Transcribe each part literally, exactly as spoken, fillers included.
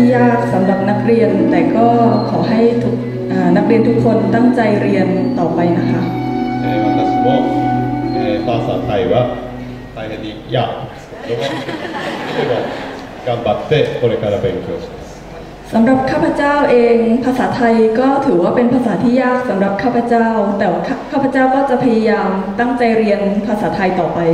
ที่ยากสำหรับนักเรียนแต่ก็ขอให้ทุกนักเรียนทุกคนตั้งใจเรียนต่อไปนะคะ私もภาษาไทยは大変にいやでも頑張ってこれから勉強しますสำหรับข้าพเจ้าเองภาษาไทยก็ถือว่าเป็นภาษาที่ยากสำหรับข้าพเจ้าแต่ข้าพเจ้าก็จะพยายามตั้งใจเรียนภาษาไทยต่อไป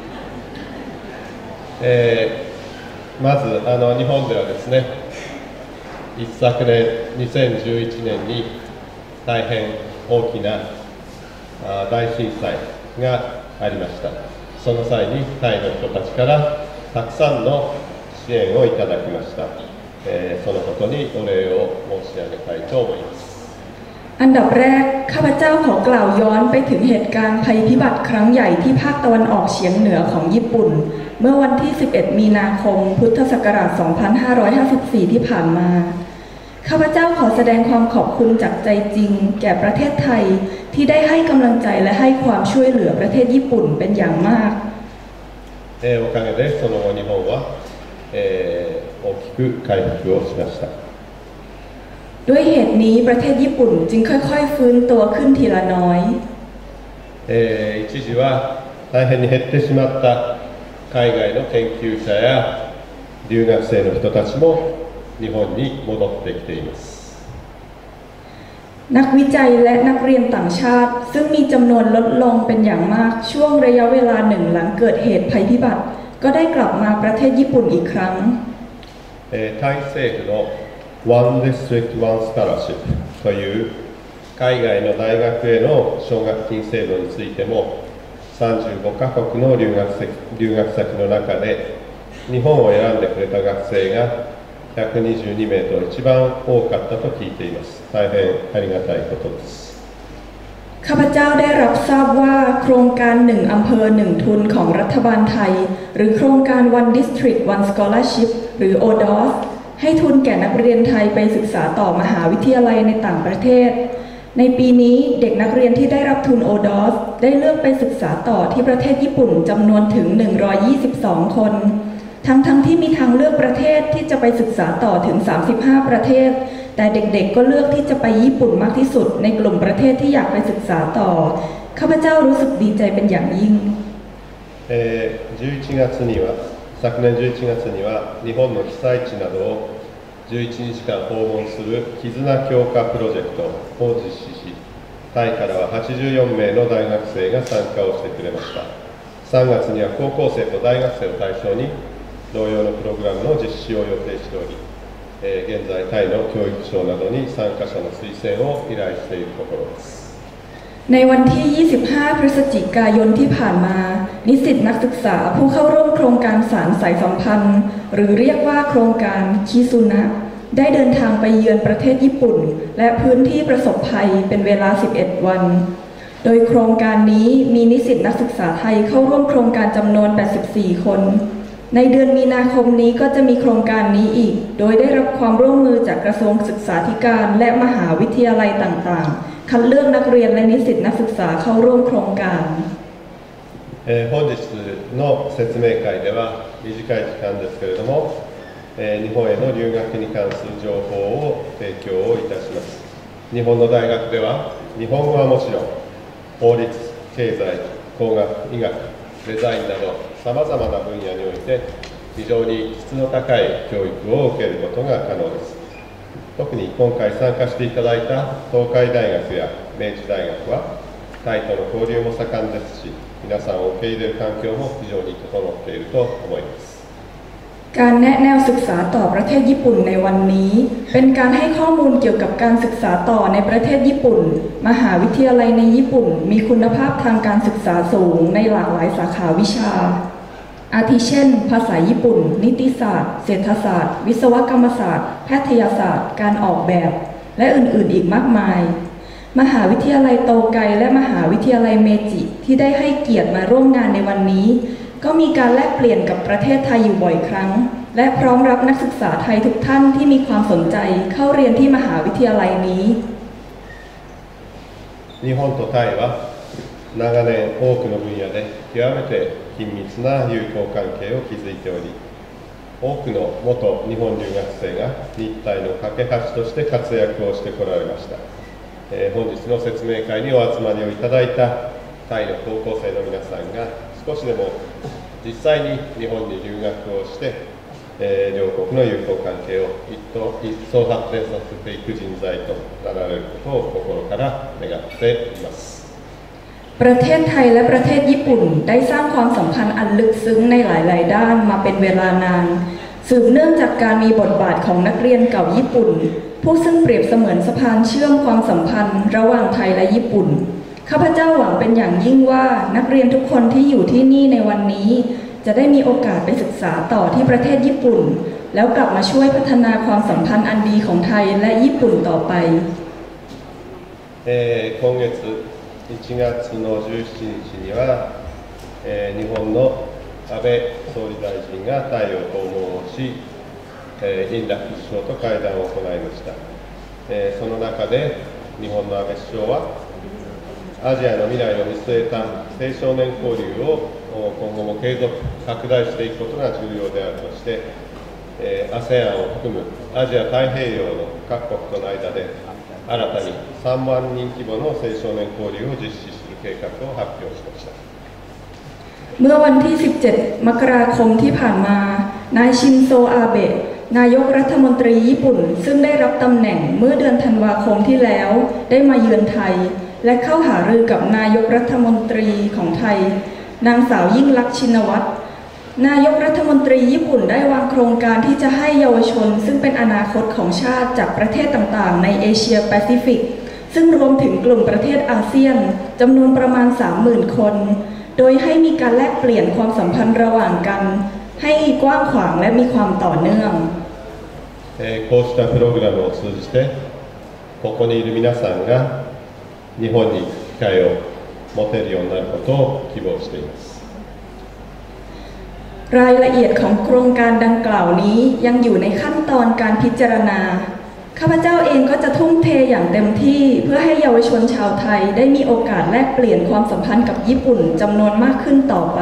えー、まずあの日本ではですね一昨年にせんじゅういちねんに大変大きな大震災がありましたその際にタイの人たちからたくさんの支援をいただきましたそのことにお礼を申し上げたいと思いますอันดับแรกข้าพเจ้าขอกล่าวย้อนไปถึงเหตุการณ์ภัยพิบัติครั้งใหญ่ที่ภาคตะวันออกเฉียงเหนือของญี่ปุ่นเมื่อวันที่สิบเอ็ดมีนาคมพุทธศักราชสองพันห้าร้อยห้าสิบสี่ที่ผ่านมาข้าพเจ้าขอแสดงความขอบคุณจากใจจริงแก่ประเทศไทยที่ได้ให้กำลังใจและให้ความช่วยเหลือประเทศญี่ปุ่นเป็นอย่างมากおかげでその後日本は大きく回復をしましたด้วยเหตุนี้ประเทศญี่ปุ่นจึงค่อยๆฟื้นตัวขึ้นทีละน้อย一時は大変に減ってしまった海外の研究者や留学生の人たちも日本に戻ってきていますนักวิจัยและนักเรียนต่างชาติซึ่งมีจำนวนลดลงเป็นอย่างมากช่วงระยะเวลาหนึ่งหลังเกิดเหตุภัยพิบัติก็ได้กลับมาประเทศญี่ปุ่นอีกครั้งタイ政府の One District One Scholarship という海外の大学への奨学金制度についてもさんじゅうごカ国の留学先、留学先の中で日本を選んでくれた学生がひゃくにじゅうにめいと一番多かったと聞いています。大変ありがたいことです。 ข้าพเจ้าได้รับทราบว่าโครงการหนึ่งอำเภอหนึ่งทุนของรัฐบาลไทยหรือโครงการ One District One Scholarship หรือ โอ ดี โอ เอส ให้ทุนแก่นักเรียนไทยไปศึกษาต่อมหาวิทยาลัยในต่างประเทศในปีนี้เด็กนักเรียนที่ได้รับทุน โอ ดี โอ เอส ได้เลือกไปศึกษาต่อที่ประเทศญี่ปุ่นจำนวนถึงหนึ่งร้อยยี่สิบสองคนทั้งๆ ที่มีทางเลือกประเทศที่จะไปศึกษาต่อถึงสามสิบห้าประเทศแต่เด็กๆก็เลือกที่จะไปญี่ปุ่นมากที่สุดในกลุ่มประเทศที่อยากไปศึกษาต่อข้าพเจ้ารู้สึกดีใจเป็นอย่างยิ่งじゅういちがつには昨年じゅういちがつには日本の被災地などをじゅういちにちかん訪問する絆強化プロジェクトを実施しタイからははちじゅうよんめいの大学生が参加をしてくれましたさんがつには高校生と大学生を対象に同様のプログラムの実施を予定しており、えー、現在タイの教育省などに参加者の推薦を依頼しているところです。 ในวันที่ยี่สิบห้าพฤศจิกายนที่ผ่านมานิสิตนักศึกษาผู้เข้าร่วมโครงการสารสายสัมพันธ์หรือเรียกว่าโครงการคิซุนะได้เดินทางไปเยือนประเทศญี่ปุ่นและพื้นที่ประสบภัยเป็นเวลาสิบเอ็ดวันโดยโครงการนี้มีนิสิตนักศึกษาไทยเข้าร่วมโครงการจำนวนแปดสิบสี่คนในเดือนมีนาคมนี้ก็จะมีโครงการนี้อีกโดยได้รับความร่วมมือจากกระทรวงศึกษาธิการและมหาวิทยาลัยต่างๆคัดเลือกนักเรียนและนิสิตนักศึกษาเข้าร่วมโครงการえー、本日の説明会では短い時間ですけれども、えー、日本への留学に関する情報を提供をいたします日本の大学では日本語はもちろん法律、経済、工学、医学、デザインなどさまざまな分野において非常に質の高い教育を受けることが可能です特に今回参加していただいた東海大学や明治大学はタイとの交流も盛んですし皆さんを受け入れる環境も非常に整っていると思いますการแนะแนวศึกษาต่อประเทศญี่ปุ่นในวันนี้เป็นการให้ข้อมูลเกี่ยวกับการศึกษาต่อในประเทศญี่ปุ่นมหาวิทยาลัยในญี่ปุ่นมีคุณภาพทางการศึกษาสูงในหลากหลายสาขาวิชาอาทิเช่นภาษาญี่ปุ่นนิติศาสตร์เศรษฐศาสตร์วิศวกรรมศาสตร์แพทยศาสตร์การออกแบบและอื่นๆอีกมากมายมหาวิทยาลัยโตไกและมหาวิทยาลัยเมจิที่ได้ให้เกียรติมาร่วมงานในวันนี้ก็มีการแลกเปลี่ยนกับประเทศไทยอยู่บ่อยครั้งและพร้อมรับนักศึกษาไทยทุกท่านที่มีความสนใจเข้าเรียนที่มหาวิทยาลัยนี้日本とタイは長年多くの分野で極めて緊密な友好関係を築いており多くの元日本留学生が日体の架け橋として活躍をしてこられました。えー、本日の説明会にお集まりをいただいたタイの高校生の皆さんが少しでも実際に日本に留学をして、えー、両国の友好関係を一層一層発展させていく人材となられることを心から願っています。 ประเทศไทยและประเทศญี่ปุ่นได้สร้างความสัมพันธ์อันลึกซึ้งในหลายๆด้านมาเป็นเวลานานสืบเนื่องจากการมีบทบาทของนักเรียนเก่าญี่ปุ่นผู้ซึ่งเปรียบเสมือนสะพานเชื่อมความสัมพันธ์ระหว่างไทยและญี่ปุ่นข้าพเจ้าหวังเป็นอย่างยิ่งว่านักเรียนทุกคนที่อยู่ที่นี่ในวันนี้จะได้มีโอกาสไปศึกษาต่อที่ประเทศญี่ปุ่นแล้วกลับมาช่วยพัฒนาความสัมพันธ์อันดีของไทยและญี่ปุ่นต่อไปえー、今月いちがつのじゅうしちにちには、えー、日本の安倍総理大臣がタイを訪問をし、えー、インラ首相と会談を行いました、えー、その中で日本の安倍首相はアジアの未来を見据えた青少年交流を今後も継続拡大していくことが重要であるとして、えー、アセアン を含むアジア太平洋の各国との間で新たにさんまんにん規模の青少年交流を実施する計画を発表しました。 เมื่อวันที่สิบเจ็ดมกราคมที่ผ่านมานายชินโซอาเบะนายกรัฐมนตรีญี่ปุ่นซึ่งได้รับตำแหน่งเมื่อเดือนธันวาคมที่แล้วได้มาเยือนไทยและเข้าหารือกับนายกรัฐมนตรีของไทยนางสาวยิ่งลักษณ์ชินวัตรนายกรัฐมนตรีญี่ปุ่นได้วางโครงการที่จะให้เยาวชนซึ่งเป็นอนาคตของชาติจากประเทศต่างๆในเอเชียแปซิฟิกซึ่งรวมถึงกลุ่มประเทศอาเซียนจำนวนประมาณ สามหมื่น คนโดยให้มีการแลกเปลี่ยนความสัมพันธ์ระหว่างกันให้กว้างขวางและมีความต่อเนื่องえー、こうしたプログラムを通じてここにいる皆さんが日本に行く機会を持てるようになることを希望していますรายละเอียดของโครงการดังกล่าวนี้ยังอยู่ในขั้นตอนการพิจารณาข้าพเจ้าเองก็จะทุ่มเทอย่างเต็มที่เพื่อให้เยาวชนชาวไทยได้มีโอกาสแลกเปลี่ยนความสัมพันธ์กับญี่ปุ่นจำนวนมากขึ้นต่อไป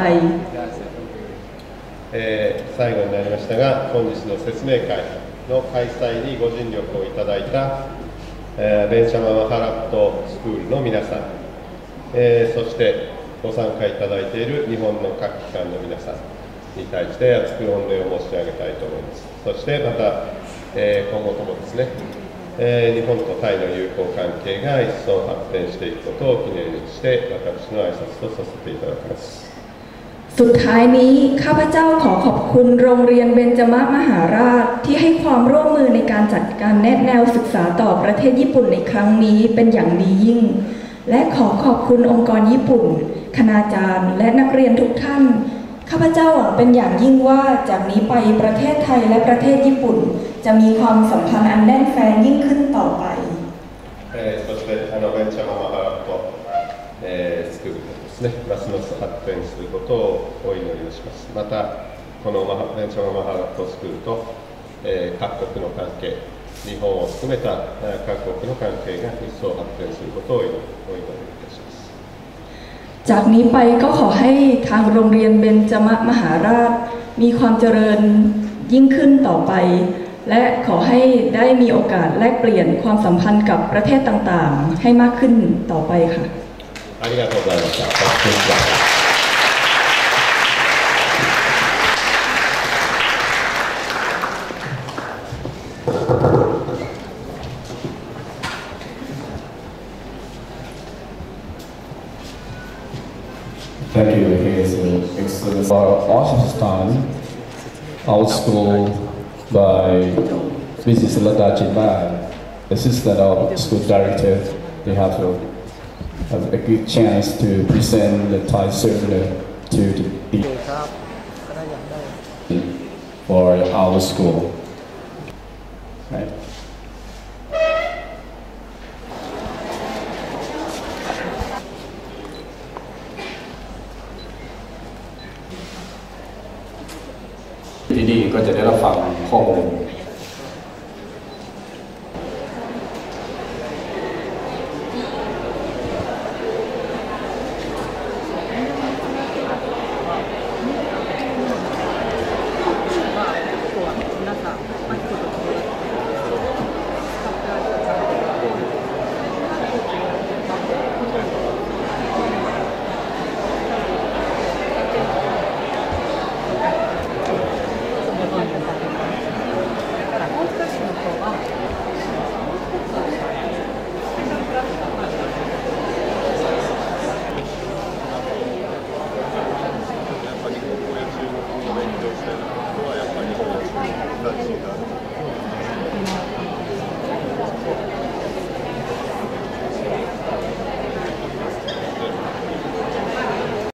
えー、最後になりましたが本日の説明会の開催にご尽力をいただいた、えー、ベンシャママハラットスクールの皆さん、えー、そしてご参加いただいている日本の各機関の皆さんに対して厚く御礼を申し上げたいと思います。そしてまた、えー、今後ともですね、えー、日本とタイの友好関係が一層発展していくことを記念して私の挨拶とさせていただきます。 สุดท้ายนี้ข้าพเจ้าขอขอบคุณโรงเรียนเบญจมมหาราชที่ให้ความร่วมมือในการจัดการแนะแนวศึกษาต่อประเทศญี่ปุ่นในครั้งนี้เป็นอย่างดียิ่งและขอขอบคุณองค์กรญี่ปุ่นคณาจารย์และนักเรียนทุกท่านข้าพเจ้าหวังเป็นอย่างยิ่งว่าจากนี้ไปประเทศไทยและประเทศญี่ปุ่นจะมีความสัมพันธ์อันแน่นแฟ้นยิ่งขึ้นต่อไปそしてあのベンチャーママハラットスクールですね、ますます発展することをお祈りをします。またこのベンチャーママハラットスクールと、えー、各国の関係、日本を含めた各国の関係が一層発展することをお祈りいたします。 จากนี้ไปก็ขอให้ทางโรงเรียนเบญจมมหาราชมีความเจริญยิ่งขึ้นต่อไปและขอให้ได้มีโอกาสแลกเปลี่ยนความสัมพันธ์กับประเทศต่างๆให้มากขึ้นต่อไปค่ะありがとうございました。ขอบคุณครับ Thank you, His Excellency. Austin Out School by Missus Lada Jinman, Assistant of School Director. They have to have a good chance to present the Thai circular to the for our school. Right. Today ก็จะได้รับฟังข้อมูล